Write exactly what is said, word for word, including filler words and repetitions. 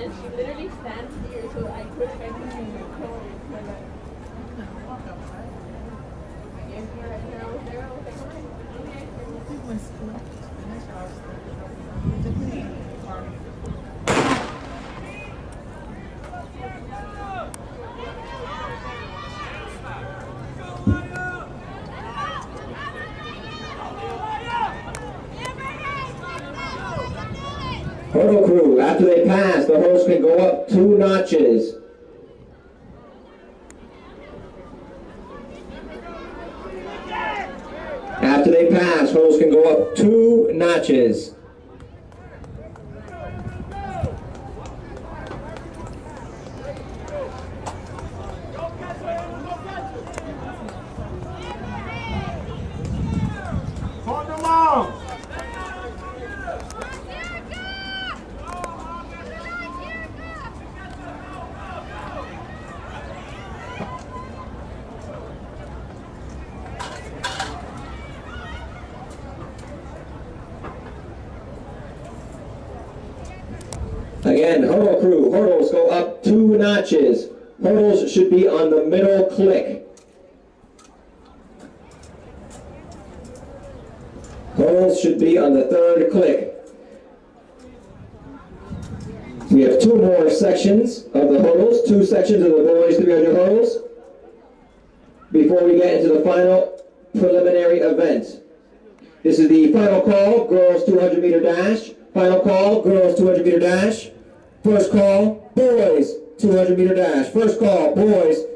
and she literally stands here, so I put her in the car. Hurdle crew, after they pass, the hurdles can go up two notches. After they pass, hurdles can go up two notches. Again, hurdle crew, hurdles go up two notches. Hurdles should be on the middle click. Hurdles should be on the third click. We have two more sections of the hurdles, two sections of the boys three hundred hurdles, before we get into the final preliminary event. This is the final call, girls two hundred meter dash. Final call, girls two hundred meter dash. First call, boys two hundred meter dash. First call, boys